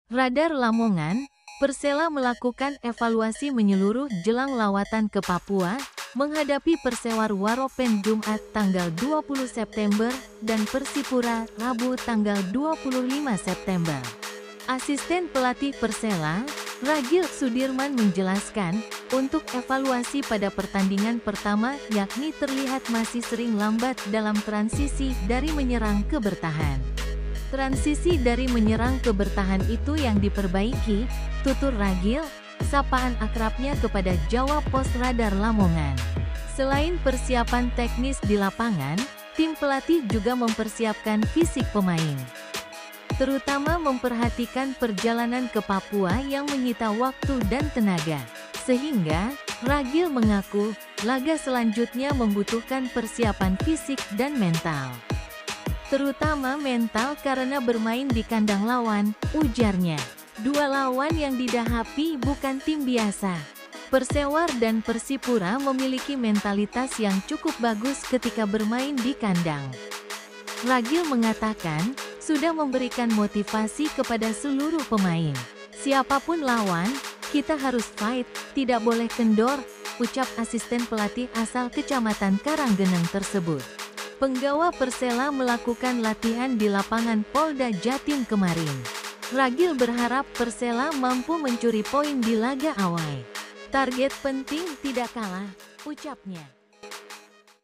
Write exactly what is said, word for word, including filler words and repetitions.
Radar Lamongan, Persela melakukan evaluasi menyeluruh jelang lawatan ke Papua, menghadapi Persewar Waropen Jumat tanggal dua puluh September, dan Persipura Rabu tanggal dua puluh lima September. Asisten pelatih Persela, Ragil Sudirman menjelaskan, untuk evaluasi pada pertandingan pertama yakni terlihat masih sering lambat dalam transisi dari menyerang ke bertahan. Transisi dari menyerang ke bertahan itu yang diperbaiki, tutur Ragil, sapaan akrabnya kepada Jawa Pos Radar Lamongan. Selain persiapan teknis di lapangan, tim pelatih juga mempersiapkan fisik pemain. Terutama memperhatikan perjalanan ke Papua yang menyita waktu dan tenaga. Sehingga, Ragil mengaku, laga selanjutnya membutuhkan persiapan fisik dan mental. Terutama mental karena bermain di kandang lawan, ujarnya. Dua lawan yang didahapi bukan tim biasa. Persewar dan Persipura memiliki mentalitas yang cukup bagus ketika bermain di kandang. Ragil mengatakan, sudah memberikan motivasi kepada seluruh pemain. Siapapun lawan, kita harus fight, tidak boleh kendor, ucap asisten pelatih asal Kecamatan Karanggeneng tersebut. Penggawa Persela melakukan latihan di lapangan Polda Jatim kemarin. Ragil berharap Persela mampu mencuri poin di laga awal. Target penting tidak kalah, ucapnya.